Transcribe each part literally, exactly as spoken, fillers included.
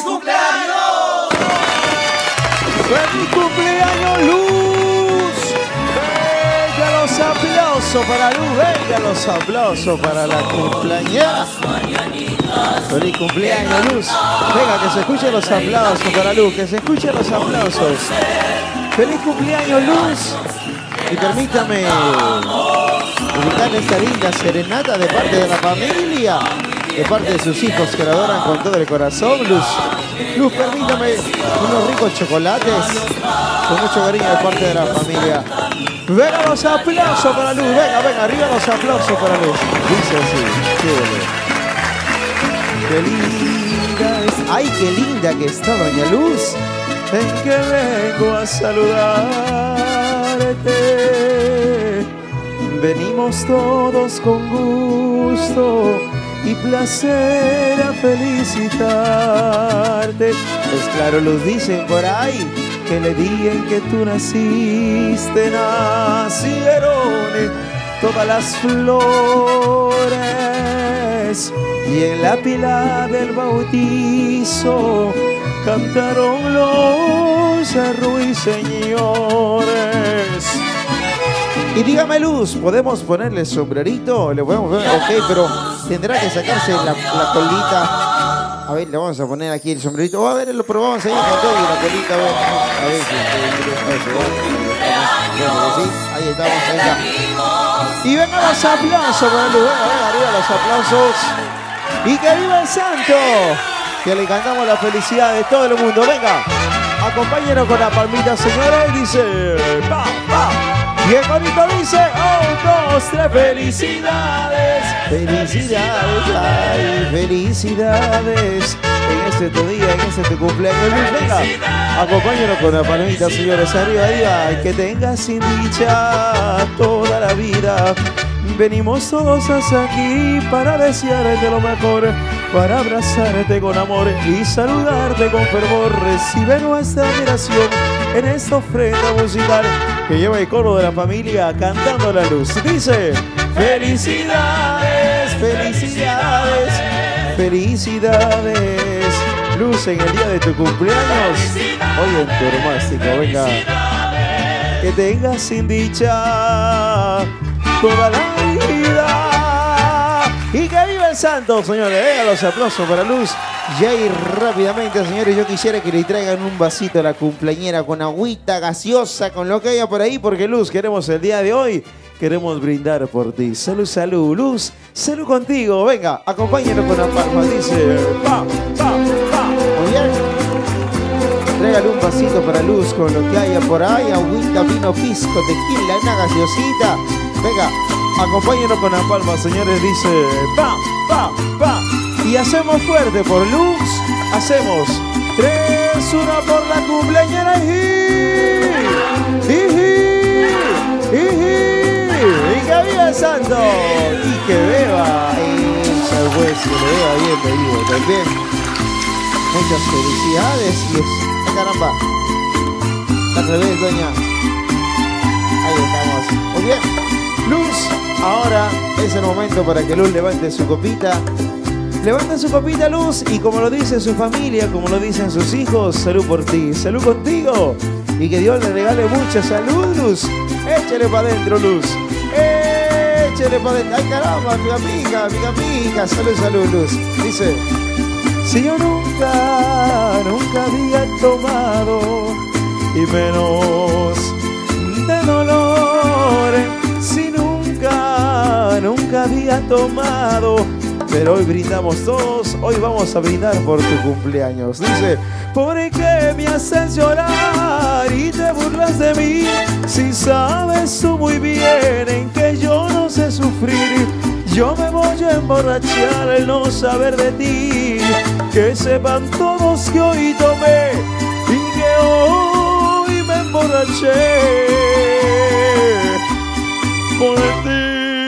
cumpleaños! ¡Feliz cumpleaños, Luz! Venga los aplausos para Luz, venga los aplausos para la cumpleañera. ¡Feliz cumpleaños, Luz! Venga, que se escuchen los aplausos para Luz, que se escuchen los aplausos. ¡Feliz cumpleaños, Luz! Y permítame dedicarle esta linda serenata de parte de la familia, de parte de sus hijos que la adoran con todo el corazón. Luz, Luz, permítame unos ricos chocolates con mucho cariño de parte de la familia. Venga los aplausos para Luz, venga, venga, arriba los aplausos para Luz. Dice así, qué bueno. Qué linda es, ay, qué linda que está doña Luz. Ven que vengo a saludarte. Venimos todos con gusto y placer a felicitarte. Pues claro, los dicen por ahí que le día en que tú naciste nacieron todas las flores y en la pila del bautizo cantaron los ruiseñores. Y dígame, Luz, ¿podemos ponerle sombrerito? Le podemos poner, ok, pero tendrá que sacarse la, la colita. A ver, le vamos a poner aquí el sombrerito. Oh, a ver, lo probamos ahí con todo y la colita. A ver, a ver si sí, ahí estamos, venga. Y venga los aplausos para Luz, venga, venga, arriba los aplausos. Y que viva el santo. Que le cantamos la felicidad de todo el mundo. Venga, acompáñenos con la palmita, señores. Dice, pa, pa. Y el corito dice, un, dos, tres, felicidades. Felicidades, ay, felicidades. En este tu día, en este tu cumpleaños, Luz, venga. Acompáñanos con la palmita, señores. Arriba, arriba. Y que tengas sin dicha toda la vida. Venimos todos hasta aquí para desearte lo mejor, para abrazarte con amor y saludarte con fervor. Recibe nuestra admiración en esta ofrenda musical que lleva el coro de la familia cantando la Luz. Dice, felicidades, felicidades, felicidades. Luz, en el día de tu cumpleaños, hoy en tu hermástico, venga. Que tengas sin dicha toda la vida. Y que viva el santo, señores. Venga los aplausos para Luz. Ya y rápidamente, señores, yo quisiera que le traigan un vasito a la cumpleañera con agüita gaseosa, con lo que haya por ahí, porque Luz, queremos el día de hoy, queremos brindar por ti. Salud, salud, Luz. Salud contigo. Venga, acompáñenos con la palma. Dice, pa, pa, pa. Muy bien. Trégale un vasito para Luz con lo que haya por ahí. Agüita, vino, pisco, tequila, una gaseosita. Venga, acompáñenos con la palma, señores. Dice, pa, pa, pa. Y hacemos fuerte por Luz. Hacemos tres, uno por la cumpleañera. Y, y, y, y, y que viva el santo. Y que beba. Esa pues, que le beba bien bebido también. Muchas felicidades. Y es, caramba. Al revés, doña. Ahí estamos. Muy bien. Luz, ahora es el momento para que Luz levante su copita. Levanta su copita, Luz, y como lo dice su familia, como lo dicen sus hijos, salud por ti, salud contigo. Y que Dios le regale mucha salud, Luz. Échale para adentro, Luz. Échale para adentro. Ay, caramba, amiga, amiga, amiga, amiga. Salud, salud, Luz. Dice, si yo nunca, nunca había tomado, y menos de dolor, si nunca, nunca había tomado, pero hoy brindamos todos, hoy vamos a brindar por tu cumpleaños. Dice, ¿por qué me haces llorar y te burlas de mí? Si sabes tú muy bien en que yo no sé sufrir. Yo me voy a emborrachar al no saber de ti. Que sepan todos que hoy tomé y que hoy me emborraché por ti.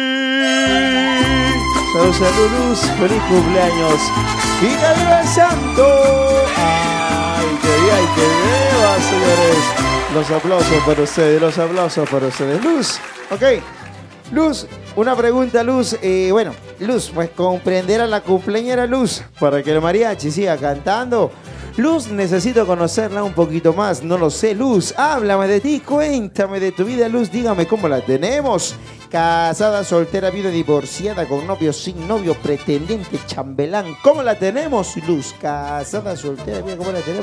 Salud, salud, Luz, feliz cumpleaños. Y que viva el santo. Ay, que viva y que viva, señores. Los aplausos para ustedes, los aplausos para ustedes. Luz, ok. Luz, una pregunta, Luz. Eh, bueno, Luz, pues comprender a la cumpleañera Luz para que el mariachi siga cantando. Luz, necesito conocerla un poquito más. No lo sé, Luz. Háblame de ti, cuéntame de tu vida, Luz. Dígame cómo la tenemos. Casada, soltera, viuda, divorciada, con novio, sin novio, pretendiente, chambelán. ¿Cómo la tenemos, Luz? Casada, soltera, viuda, ¿cómo la tenemos?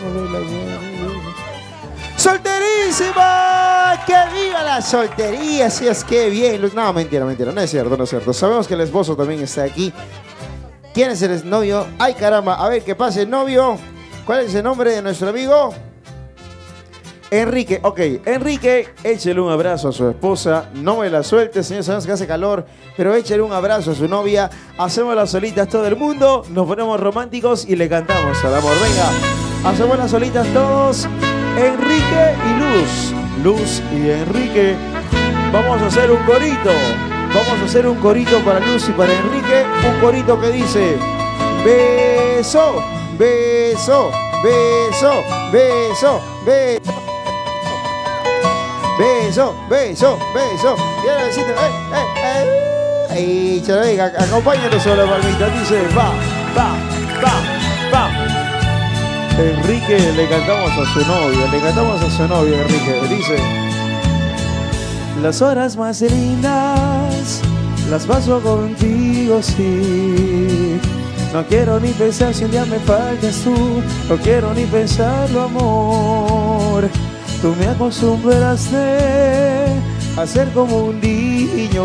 ¡Solterísima! ¡Que viva la soltería! Si es que bien, Luz. No, mentira, mentira. No es cierto, no es cierto. Sabemos que el esposo también está aquí. ¿Quién es el novio? ¡Ay, caramba! A ver, que pase el novio. ¿Cuál es el nombre de nuestro amigo? Enrique. Ok, Enrique, échale un abrazo a su esposa. No me la suelte, señor. Sabemos que hace calor, pero échale un abrazo a su novia. Hacemos las solitas todo el mundo. Nos ponemos románticos y le cantamos al amor. Venga, hacemos las solitas todos. Enrique y Luz. Luz y Enrique. Vamos a hacer un corito. Vamos a hacer un corito para Luz y para Enrique. Un corito que dice: beso, beso, beso, beso, beso. Beso, beso, beso. Y ahora decirte, eh, eh, eh. Ahí, chale, venga, acompáñanos sobre la palmita. Dice, va, va, va, va. Enrique, le cantamos a su novia, le cantamos a su novia, Enrique. Dice: las horas más lindas las paso contigo, sí. No quiero ni pensar si un día me faltas tú. No quiero ni pensarlo, amor. Tú me acostumbraste a ser como un niño.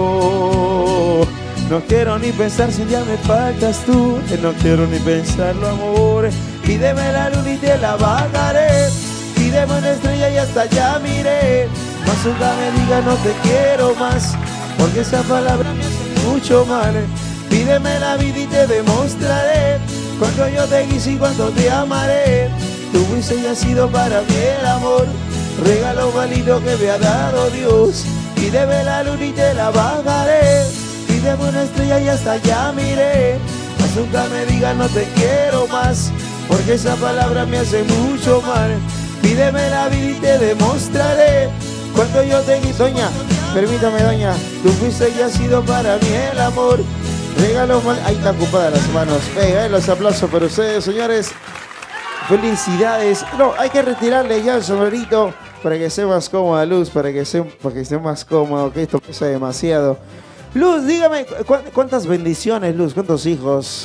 No quiero ni pensar si un día me faltas tú. No quiero ni pensarlo, amor. Pídeme la luna y te la bajaré. Pídeme una estrella y hasta allá miré. Más nunca me diga no te quiero más, porque esa palabra me hace mucho mal. Pídeme la vida y te demostraré cuánto yo te quise y cuánto te amaré. Tu fuiste y ha sido para mí el amor, regalo válido que me ha dado Dios. Pídeme la luna y te la bajaré. Pídeme una estrella y hasta allá miré. Más nunca me digas no te quiero más, porque esa palabra me hace mucho mal. Pídeme la vida y te demostraré cuánto yo te quise. Doña, permítame, doña. Tu fuiste y ha sido para mí el amor, regalo mal. Ahí están ocupadas las manos. Venga, los aplausos para ustedes, señores. Felicidades. No, hay que retirarle ya el sombrerito para que sea más cómoda, Luz, para que sea, para que esté más cómodo, que esto pesa demasiado. Luz, dígame, ¿cu ¿cuántas bendiciones, Luz? ¿Cuántos hijos?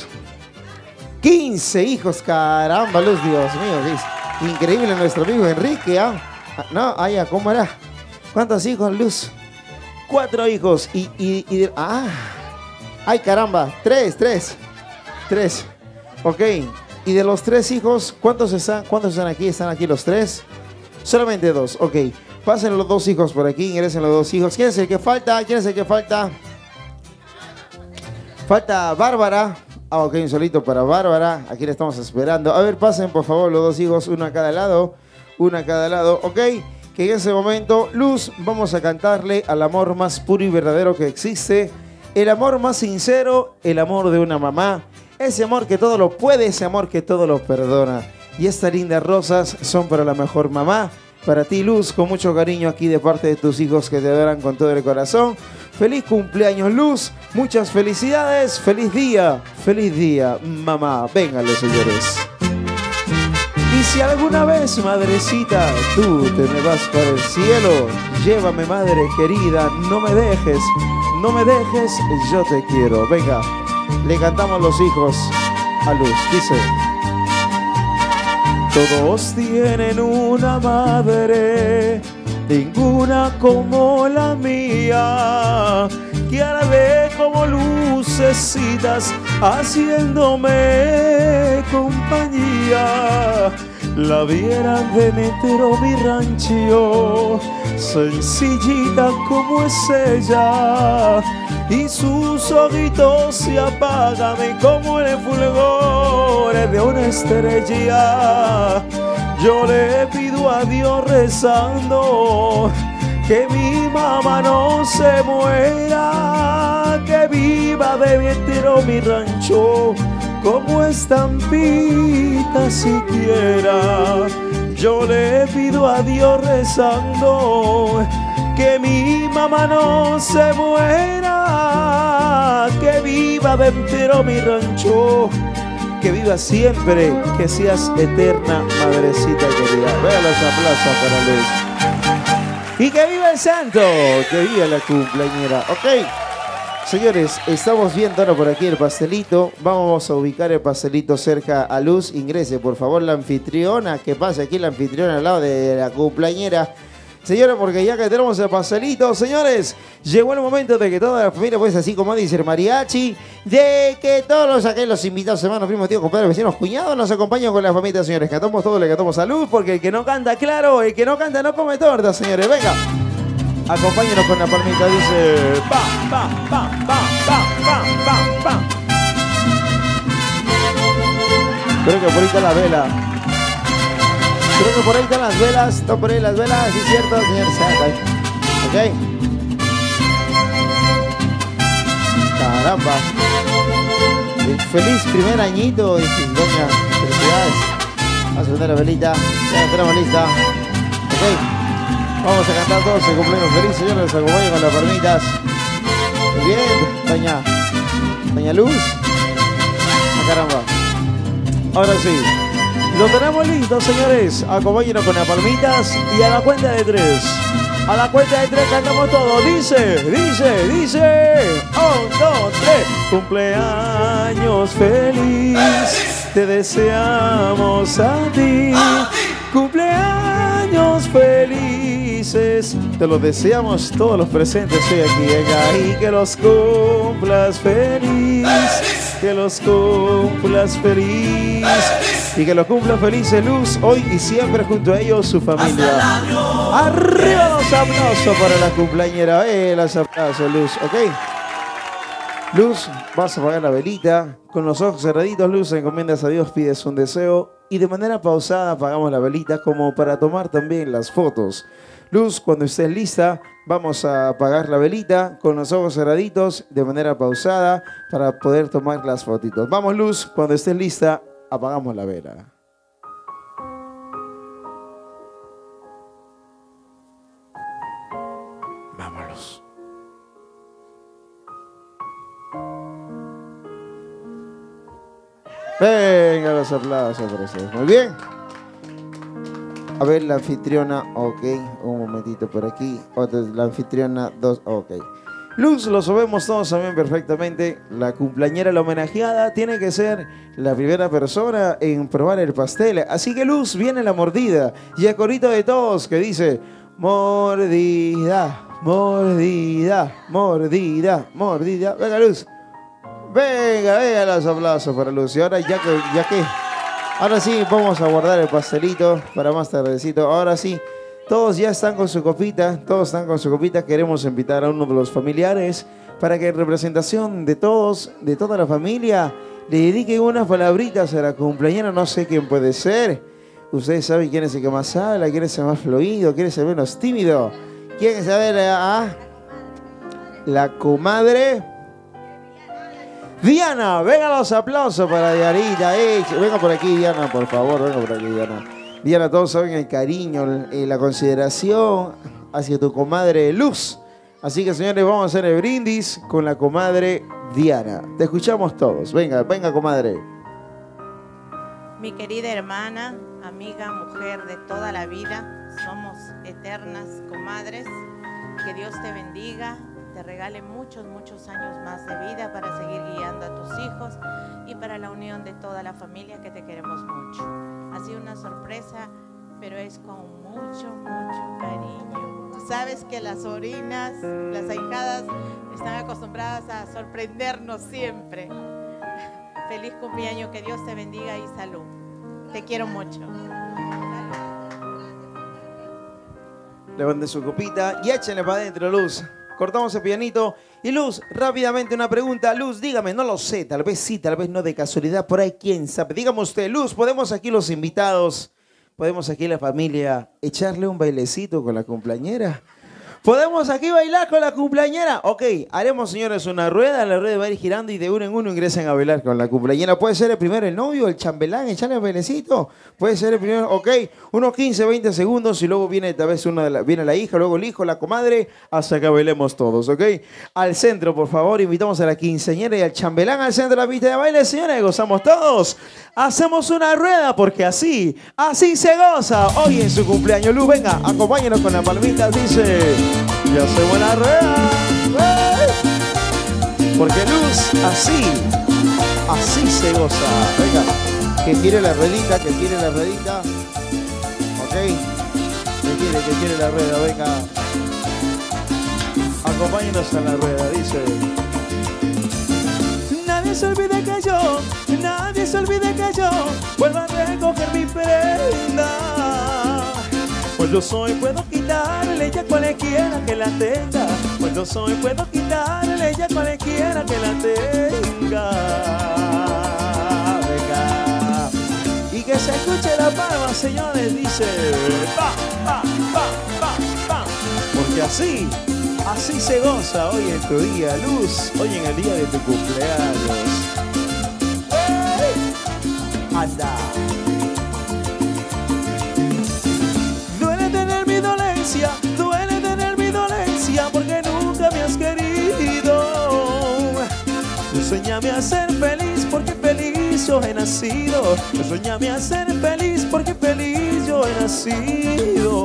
quince hijos, caramba, Luz, Dios mío. Es increíble nuestro amigo Enrique, ¿ah? No, allá, ¿cómo era? ¿Cuántos hijos, Luz? Cuatro hijos y... y, y ah, ay, caramba, tres, tres, tres. Ok. Y de los tres hijos, ¿cuántos están, ¿cuántos están aquí? ¿Están aquí los tres? Solamente dos, ok. Pasen los dos hijos por aquí, ingresen los dos hijos. ¿Quién es el que falta? ¿Quién es el que falta? Falta Bárbara. Ah, ok, un solito para Bárbara. Aquí le estamos esperando. A ver, pasen por favor los dos hijos, uno a cada lado. Uno a cada lado, ok. Que en ese momento, Luz, vamos a cantarle al amor más puro y verdadero que existe. El amor más sincero, el amor de una mamá. Ese amor que todo lo puede, ese amor que todo lo perdona. Y estas lindas rosas son para la mejor mamá. Para ti, Luz, con mucho cariño aquí de parte de tus hijos que te adoran con todo el corazón. Feliz cumpleaños, Luz. Muchas felicidades. Feliz día. Feliz día, mamá. Vénganle, señores. Y si alguna vez, madrecita, tú te me vas para el cielo, llévame, madre querida. No me dejes, no me dejes, yo te quiero. Venga. Le cantamos los hijos a Luz. Dice: todos tienen una madre, ninguna como la mía, que ahora ve como lucecitas haciéndome compañía. La vieran de metro mi rancho, sencillita como es ella, y sus ojitos se apagan como el fulgor de una estrella. Yo le pido a Dios rezando que mi mamá no se muera, que viva de metro mi rancho como estampita siquiera. Yo le pido a Dios rezando que mi mamá no se muera, que viva dentro mi rancho que vivas siempre, que seas eterna, madrecita querida. Vean los aplausos para Luz. Y que viva el santo, que viva la cumpleañera. Ok, señores, estamos viendo ahora por aquí el pastelito. Vamos a ubicar el pastelito cerca a Luz. Ingrese, por favor, la anfitriona. Que pase aquí la anfitriona al lado de la cumpleañera. Señores, porque ya que tenemos el pastelito, señores, llegó el momento de que toda la familia, pues así como dice el mariachi, de que todos los, aquí, los invitados, hermanos, primos, tíos, compadres, vecinos, cuñados, nos acompañan con la familia, señores. Cantamos todo, le cantamos salud, porque el que no canta, claro, el que no canta no come torta, señores. Venga, acompáñenos con la palmita, dice, pa, pa, pa, pa, pa, pa, pa, pa. Creo que por ahí está la vela. Creo que por ahí están las velas, están por ahí las velas, sí es cierto, señor Santa. Ok. Caramba. Feliz primer añito, dice doña. Felicidades. Vamos a poner la velita. Ya la tenemos lista. Ok. Vamos a cantar todos el cumpleaños feliz, señores. Les acompaño con las palmitas. Muy bien, doña. Doña Luz. Ah, caramba. Ahora sí. Lo tenemos listo, señores. Acompáñenos con las palmitas y a la cuenta de tres. A la cuenta de tres cantamos todo. Dice, dice, dice. Un, dos, tres. Cumpleaños feliz. Te deseamos a ti. Cumpleaños felices. Te los deseamos todos los presentes hoy aquí. Venga, y que los cumplas feliz. Que los cumplas feliz. Y que los cumpla felices Luz hoy y siempre junto a ellos su familia. Arriba los aplausos para la cumpleañera. Eh, los aplausos, Luz, ¿ok? Luz, vas a apagar la velita. Con los ojos cerraditos, Luz, encomiendas a Dios, pides un deseo. Y de manera pausada apagamos la velita como para tomar también las fotos. Luz, cuando estés lista, vamos a apagar la velita con los ojos cerraditos de manera pausada para poder tomar las fotitos. Vamos, Luz, cuando estés lista, apagamos la vela. Vámonos. Venga, los aplausos por ustedes. Muy bien. A ver, la anfitriona, ok. Un momentito por aquí. Otra, la anfitriona, dos, ok. Luz, lo sabemos todos también perfectamente. La cumpleañera, la homenajeada, tiene que ser la primera persona en probar el pastel. Así que Luz, viene la mordida. Y el corito de todos que dice, mordida, mordida, mordida, mordida. Venga, Luz. Venga, venga, los aplausos para Luz. Y ahora ya que, ya que, ahora sí vamos a guardar el pastelito para más tardecito. Ahora sí. Todos ya están con su copita, todos están con su copita. Queremos invitar a uno de los familiares para que en representación de todos, de toda la familia, le dediquen unas palabritas a la cumpleañera. No sé quién puede ser. Ustedes saben quién es el que más habla, quién es el más fluido, quién es el menos tímido. ¿Quién sabe a la comadre? Diana, venga los aplausos para Dianita. Eh, venga por aquí, Diana, por favor, venga por aquí, Diana. Diana, todos saben el cariño y la consideración hacia tu comadre Luz. Así que, señores, vamos a hacer el brindis con la comadre Diana. Te escuchamos todos. Venga, venga, comadre. Mi querida hermana, amiga, mujer de toda la vida, somos eternas comadres. Que Dios te bendiga, te regale muchos, muchos años más de vida para seguir guiando a tus hijos y para la unión de toda la familia, que te queremos mucho. Ha sido una sorpresa, pero es con mucho, mucho cariño. Sabes que las sobrinas, las ahijadas, están acostumbradas a sorprendernos siempre. Feliz cumpleaños, que Dios te bendiga y salud. Te quiero mucho. Levante su copita y échenle para adentro, Luz. Cortamos el pianito. Y Luz, rápidamente una pregunta. Luz, dígame, no lo sé, tal vez sí, tal vez no, de casualidad, por ahí quién sabe. Dígame usted, Luz, ¿podemos aquí los invitados, podemos aquí la familia echarle un bailecito con la cumpleañera? ¿Podemos aquí bailar con la cumpleañera? Ok, haremos, señores, una rueda. La rueda va a ir girando y de uno en uno ingresen a bailar con la cumpleañera. Puede ser el primero el novio, el chambelán, echarle el bailecito. Puede ser el primero, ok. Unos quince, veinte segundos y luego viene tal vez una de la, viene la hija, luego el hijo, la comadre, hasta que bailemos todos, ok. Al centro, por favor, invitamos a la quinceañera y al chambelán al centro de la pista de baile, señores. Gozamos todos. Hacemos una rueda porque así, así se goza. Hoy en su cumpleaños, Luz, venga, acompáñenos con la palmita, dice... Ya hacemos la rueda, porque Luz, así, así se goza. Venga, que tire la ruedita, que tire la ruedita. Ok, que tire, que tire la rueda, venga. Acompáñenos a la rueda, dice. Nadie se olvide que yo, nadie se olvide que yo vuelva a recoger mi prenda. Pues yo soy, puedo quitarle ya cualquiera que la tenga. Pues yo soy, puedo quitarle ya cualquiera que la tenga. Venga. Y que se escuche la palma, señores, dice. Pa, pa, pa, pa, pa. Porque así, así se goza hoy en tu día, Luz. Hoy en el día de tu cumpleaños. ¡Hey! Anda. Duele tener mi dolencia porque nunca me has querido. Enséñame a ser feliz porque feliz yo he nacido. Enséñame a ser feliz porque feliz yo he nacido.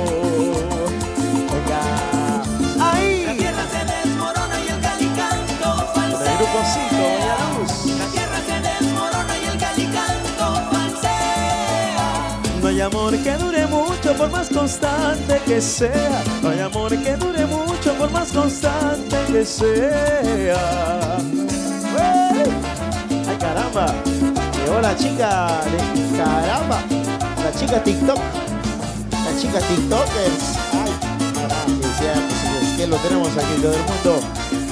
Venga. Ahí. La tierra se desmorona y el calicanto falsea. El grupocito, ya Luz. La tierra se desmorona y el calicanto falsea. No hay amor que dure mucho por más constante que sea. No hay amor que dure mucho por más constante que sea. ¡Hey! ¡Ay, caramba! Llegó la chica de caramba. La chica TikTok. La chica TikTokers. ¡Ay, caramba! Es que lo tenemos aquí todo el mundo.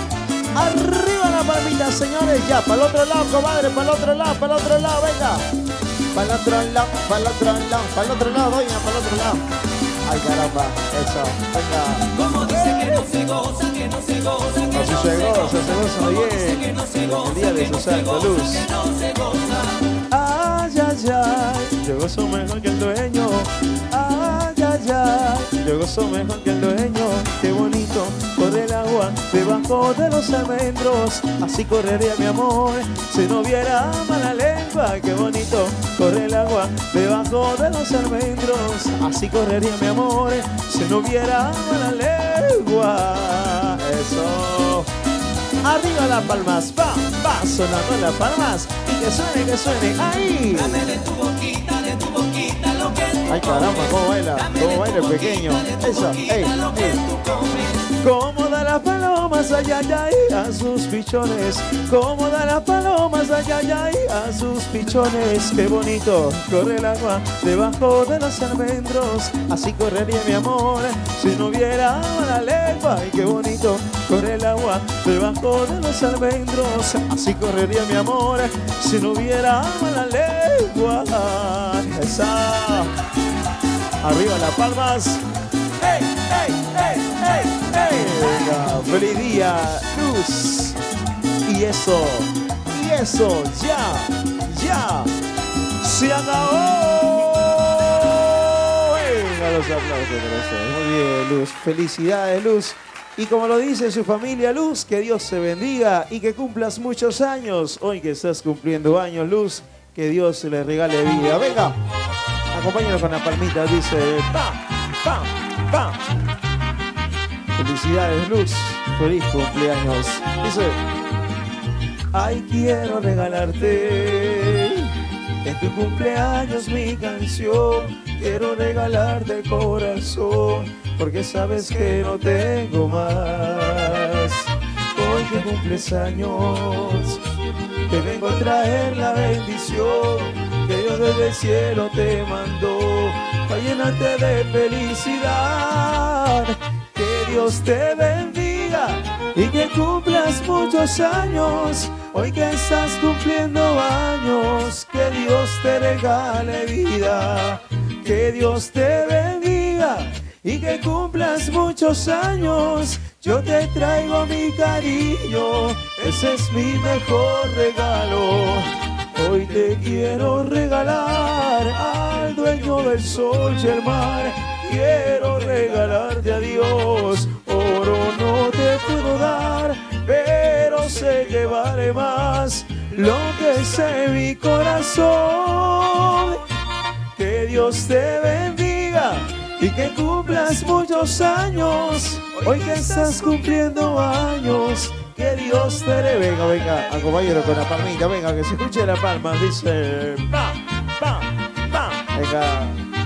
Arriba la palmita, señores. Ya, para el otro lado, comadre. Para el otro lado, para el otro lado. Venga. Para el otro lado, para el otro lado, para el otro lado, doña, para el otro lado. Ay, caramba, eso, venga. Como dice que no se goza, que no se goza, que Así no se se goza, goza, se goza como bien. dice que no se goza, El día de que su no se santa goza, luz. que no se goza. Ay, ay, ay, yo gozo mejor que el dueño. Ay, ay, ay, yo gozo mejor que el dueño. Qué bonito corre el agua debajo de los almendros. Así correría mi amor si no hubiera mala lengua. Qué bonito corre el agua debajo de los almendros. Así correría mi amor si no hubiera mala lengua. Eso. Arriba las palmas, va, va, sonando las palmas. Y que suene, que suene, ahí. Dame de tu boquita, de tu boquita lo que tú Ay, caramba, comes. cómo baila, Dame cómo de tu baila el boquita, pequeño. de tu Eso, boquita ey, lo que ey. tú comes. Cómo da las palomas, ay, ay, ay, a sus pichones. Cómo da las palomas, ay, ay, ay, a sus pichones. Qué bonito corre el agua debajo de los almendros. Así correría mi amor si no hubiera la lengua. Ay, qué bonito corre el agua debajo de los almendros. Así correría mi amor si no hubiera la lengua. Esa. Arriba las palmas. ¡Ey, ey, ey, ey, ey! Venga, feliz día, Luz. Y eso, y eso, ya, ya, se acabó. Venga, los aplausos, corazón. Muy bien, Luz. Felicidades, Luz. Y como lo dice su familia, Luz, que Dios te bendiga y que cumplas muchos años. Hoy que estás cumpliendo años, Luz, que Dios le regale vida. Venga, acompáñanos con la palmita, dice, ¡pam, pam! ¡Pam! Felicidades, Luz. Feliz cumpleaños. Dice, ay, quiero regalarte en tu cumpleaños mi canción. Quiero regalarte el corazón, porque sabes que no tengo más. Hoy que cumples años, te vengo a traer la bendición que Dios desde el cielo te mandó, para llenarte de felicidad. Que Dios te bendiga y que cumplas muchos años. Hoy que estás cumpliendo años, que Dios te regale vida. Que Dios te bendiga y que cumplas muchos años. Yo te traigo mi cariño, ese es mi mejor regalo. Hoy te quiero regalar al dueño del sol y el mar. Quiero regalarte a Dios, oro no te puedo dar, pero sé que vale más lo que sé mi corazón. Que Dios te bendiga y que cumplas muchos años. Hoy que estás cumpliendo años, que Dios te le venga, venga, acompáñalo con la palmita, venga, que se escuche la palma, dice pam, pam, pam, venga.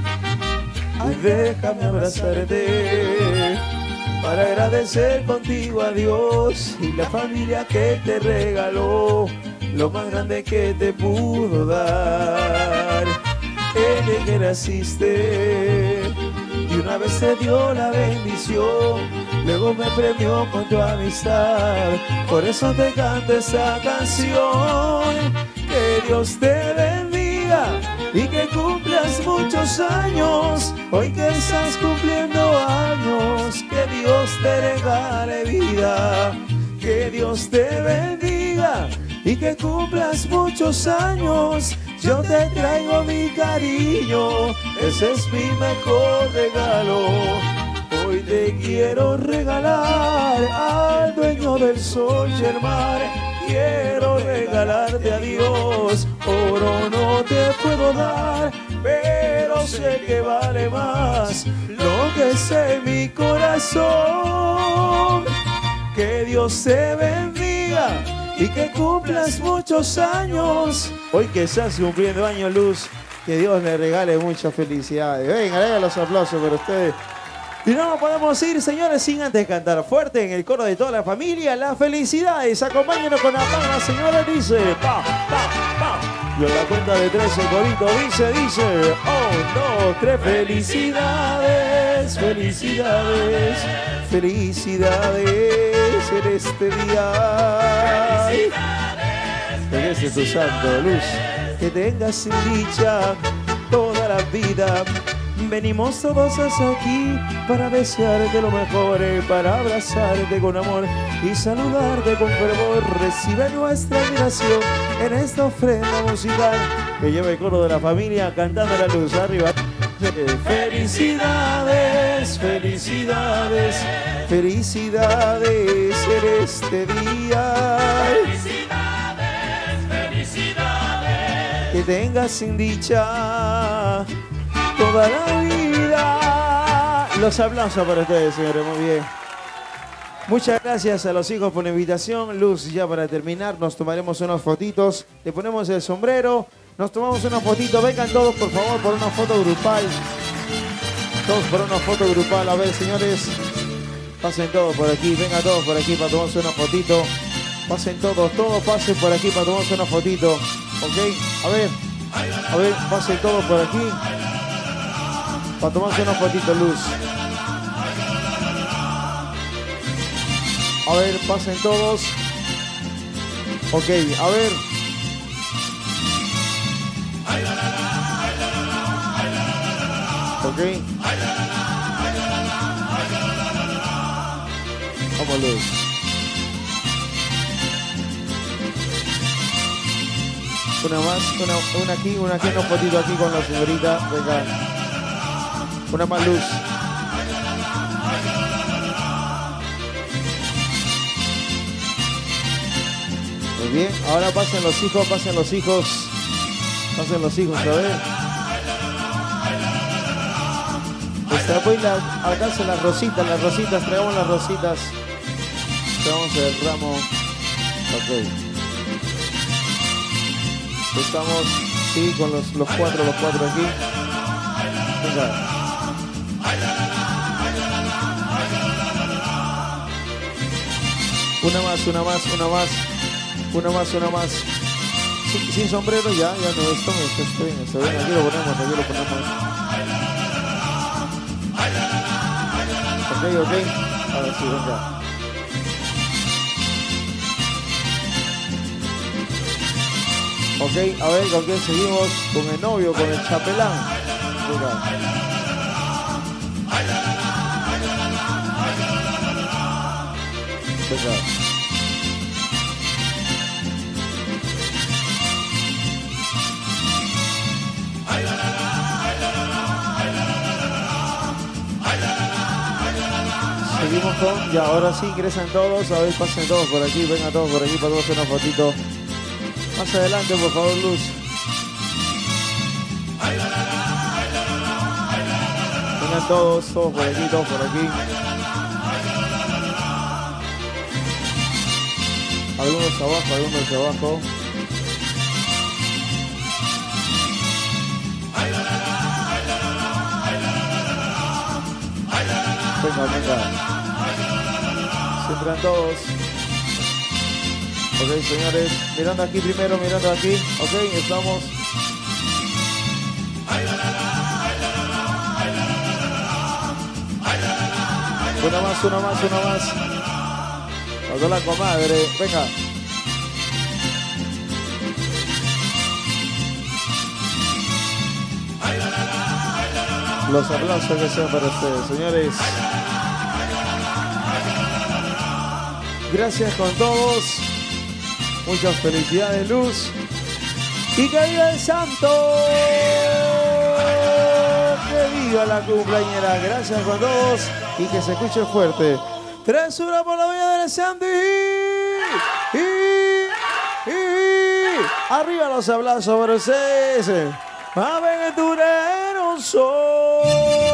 Ay, déjame abrazarte para agradecer contigo a Dios y la familia que te regaló lo más grande que te pudo dar. Desde que naciste y una vez te dio la bendición, luego me premió con tu amistad. Por eso te canto esta canción. Que Dios te bendiga y que cumplas muchos años. Hoy que estás cumpliendo años, que Dios te regale vida. Que Dios te bendiga y que cumplas muchos años. Yo te traigo mi cariño, ese es mi mejor regalo. Hoy te quiero regalar al dueño del sol y el mar. Quiero regalarte a Dios, oro no te puedo dar, pero sé que vale más lo que sé mi corazón. Que Dios te bendiga y que cumplas muchos años. Hoy que estás cumpliendo años, Luz, que Dios le regale muchas felicidades. Venga, venga los aplausos para ustedes. Y no nos podemos ir, señores, sin antes cantar fuerte en el coro de toda la familia las felicidades. Acompáñenos con la palma, señores, dice pa, pa, pa. Y en la cuenta de tres el corito dice, dice oh, no, tres felicidades, felicidades, felicidades en este día. Regrese tu santo, Luz, que tengas sin dicha toda la vida. Venimos todos hasta aquí para desearte lo mejor, para abrazarte con amor y saludarte con fervor. Recibe nuestra admiración en esta ofrenda musical que lleva el coro de la familia cantando la Luz arriba. Felicidades, felicidades, felicidades en este día. Felicidades, felicidades. Que tengas sin dicha toda la vida. Los aplausos para ustedes, señores, muy bien. Muchas gracias a los hijos por la invitación. Luz, ya para terminar, nos tomaremos unas fotitos. Le ponemos el sombrero, nos tomamos una fotito. Vengan todos, por favor, por una foto grupal. Todos por una foto grupal. A ver, señores, pasen todos por aquí. Vengan todos por aquí para tomarse una fotito. Pasen todos, todos pasen por aquí para tomarse una fotito. ¿Ok? A ver, a ver, pasen todos por aquí para tomarse una fotito, Luz. A ver, pasen todos. Ok, a ver. Ok. Vamos, Luz. Una más, una, una aquí, una aquí, una fotito aquí con la señorita. Venga. Una más, Luz. Muy bien, ahora pasen los hijos, pasen los hijos. Pasen los hijos, a ver. Esta, pues la, alcancen las rositas, las rositas, traigamos las rositas. Traigamos el ramo. Ok. Estamos, sí, con los, los cuatro, los cuatro aquí. Venga. Una más, una más, una más. Una más, una más. Sin, sin sombrero ya, ya no, esto, esto, esto bien, esto bien. Aquí lo ponemos, aquí lo ponemos. Ok, ok. Ahora sí, venga. Ok, a ver, ¿con quién seguimos? Con el novio, con el chapelán. Venga. Venga. Seguimos con, ya, ahora sí ingresan todos, a ver, pasen todos por aquí, vengan todos por aquí para todos hacer una fotito. Más adelante, por favor, Luz. Vengan todos, todos por aquí, todos por aquí. Algunos abajo, algunos abajo. Venga, venga. Se entran todos. Ok, señores. Mirando aquí primero, mirando aquí. Ok, estamos. Una más, una más, una más. Faltó la comadre. Venga. Los aplausos que sean para ustedes, señores. Gracias con todos. Muchas felicidades, Luz. Y que viva el santo. Que viva la cumpleañera. Gracias con todos. Y que se escuche fuerte. Tres horas por la vida del santo. Y, y, y. Arriba los aplausos para ustedes. Aventurero soy.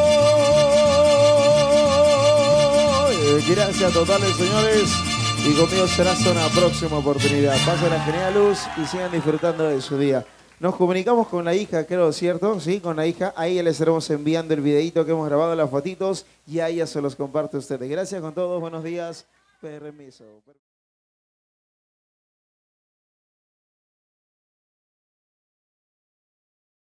Gracias totales, señores. Y conmigo será hasta una próxima oportunidad. Pasen la genial, Luz, y sigan disfrutando de su día. Nos comunicamos con la hija, creo, ¿cierto? Sí, con la hija. Ahí les estaremos enviando el videito que hemos grabado, las fotitos, y a ella se los comparte a ustedes. Gracias con todos. Buenos días. Permiso.